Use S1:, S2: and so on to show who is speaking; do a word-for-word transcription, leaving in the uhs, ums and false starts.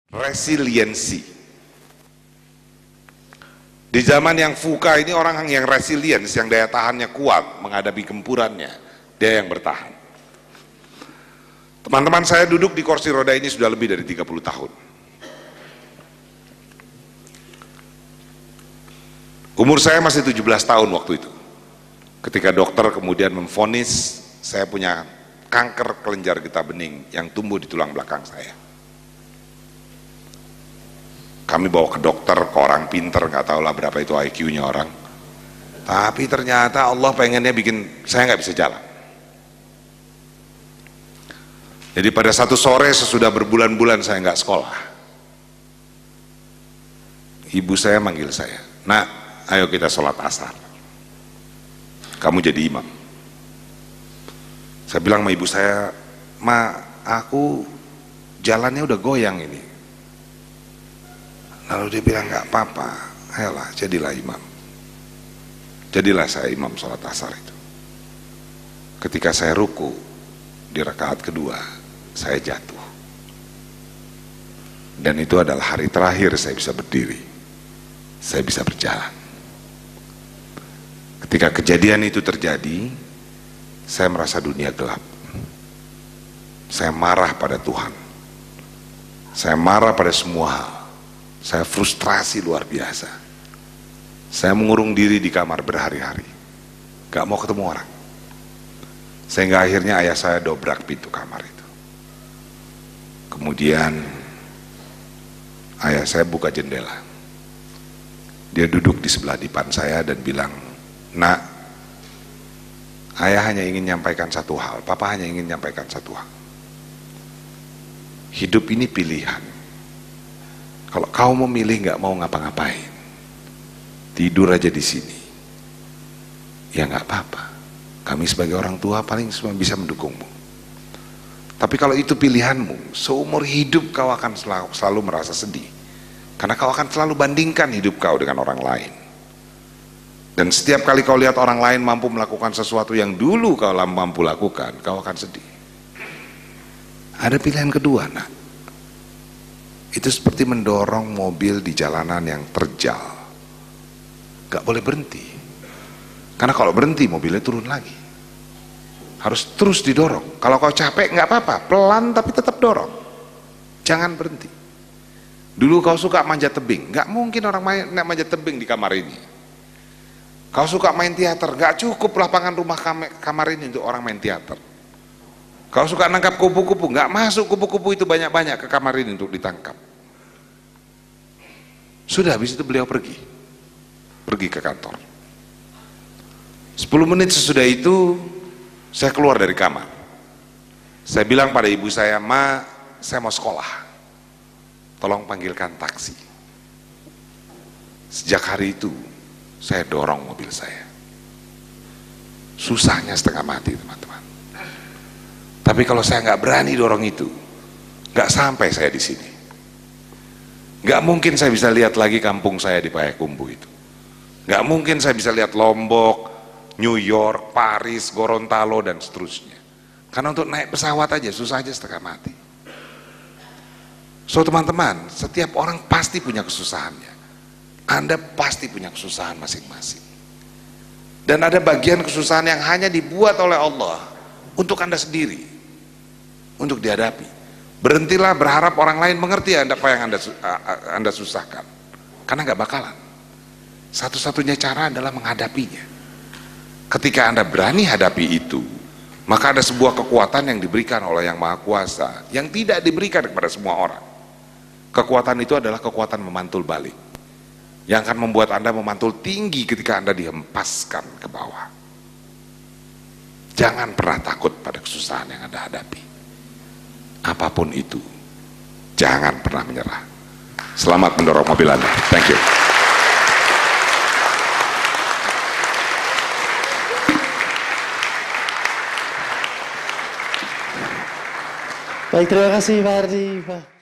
S1: resiliensi. Di zaman yang VUCA ini orang yang resilience, yang daya tahannya kuat menghadapi gempurannya, dia yang bertahan. Teman-teman saya duduk di kursi roda ini sudah lebih dari tiga puluh tahun. Umur saya masih tujuh belas tahun waktu itu. Ketika dokter kemudian memvonis saya punya kanker kelenjar getah bening yang tumbuh di tulang belakang saya. Kami bawa ke dokter, ke orang pinter, nggak tahu lah berapa itu I Q-nya orang. Tapi ternyata Allah pengennya bikin saya nggak bisa jalan. Jadi pada satu sore sesudah berbulan-bulan saya nggak sekolah, ibu saya manggil saya, "Nak, ayo kita sholat asar. Kamu jadi imam." Saya bilang sama ibu saya, "Ma, aku jalannya udah goyang ini." Lalu dia bilang, "Nggak apa-apa, ayolah jadilah imam." Jadilah saya imam sholat asar itu. Ketika saya ruku di rakaat kedua, saya jatuh. Dan itu adalah hari terakhir saya bisa berdiri, saya bisa berjalan. Ketika kejadian itu terjadi, saya merasa dunia gelap. Saya marah pada Tuhan. Saya marah pada semua hal. Saya frustrasi luar biasa. Saya mengurung diri di kamar berhari-hari, gak mau ketemu orang. Sehingga akhirnya ayah saya dobrak pintu kamar itu. Kemudian ayah saya buka jendela. Dia duduk di sebelah dipan saya dan bilang, "Nak, ayah hanya ingin menyampaikan satu hal, papa hanya ingin menyampaikan satu hal. Hidup ini pilihan. Kalau kau mau milih nggak mau ngapa-ngapain, tidur aja di sini, ya nggak apa-apa. Kami sebagai orang tua paling cuma bisa mendukungmu. Tapi kalau itu pilihanmu, seumur hidup kau akan selalu, selalu merasa sedih, karena kau akan selalu bandingkan hidup kau dengan orang lain. Dan setiap kali kau lihat orang lain mampu melakukan sesuatu yang dulu kau mampu lakukan, kau akan sedih. Ada pilihan kedua, nak. Itu seperti mendorong mobil di jalanan yang terjal. Gak boleh berhenti. Karena kalau berhenti mobilnya turun lagi. Harus terus didorong. Kalau kau capek nggak apa-apa, pelan tapi tetap dorong. Jangan berhenti. Dulu kau suka manjat tebing, nggak mungkin orang main manjat tebing di kamar ini. Kau suka main teater, nggak cukup lapangan rumah kamar ini untuk orang main teater. Kau suka nangkap kupu-kupu, nggak masuk kupu-kupu itu banyak-banyak ke kamar ini untuk ditangkap. Sudah, habis itu beliau pergi, pergi ke kantor. Sepuluh menit sesudah itu saya keluar dari kamar. Saya bilang pada ibu saya, "Ma, saya mau sekolah, tolong panggilkan taksi." Sejak hari itu saya dorong mobil saya. Susahnya setengah mati, teman-teman. Tapi kalau saya nggak berani dorong itu, nggak sampai saya di sini. Nggak mungkin saya bisa lihat lagi kampung saya di Payakumbuh itu. Nggak mungkin saya bisa lihat Lombok, New York, Paris, Gorontalo dan seterusnya. Karena untuk naik pesawat aja susah aja setengah mati. So teman-teman, setiap orang pasti punya kesusahannya. Anda pasti punya kesusahan masing-masing. Dan ada bagian kesusahan yang hanya dibuat oleh Allah untuk Anda sendiri, untuk dihadapi. Berhentilah berharap orang lain mengerti Anda apa yang Anda, anda susahkan, karena nggak bakalan. Satu-satunya cara adalah menghadapinya. Ketika Anda berani hadapi itu, maka ada sebuah kekuatan yang diberikan oleh Yang Maha Kuasa yang tidak diberikan kepada semua orang. Kekuatan itu adalah kekuatan memantul balik, yang akan membuat Anda memantul tinggi ketika Anda dihempaskan ke bawah. Jangan pernah takut pada kesusahan yang Anda hadapi. Apapun itu, jangan pernah menyerah. Selamat mendorong mobil Anda. Thank you.
S2: Baik, terima kasih Pak Ardi.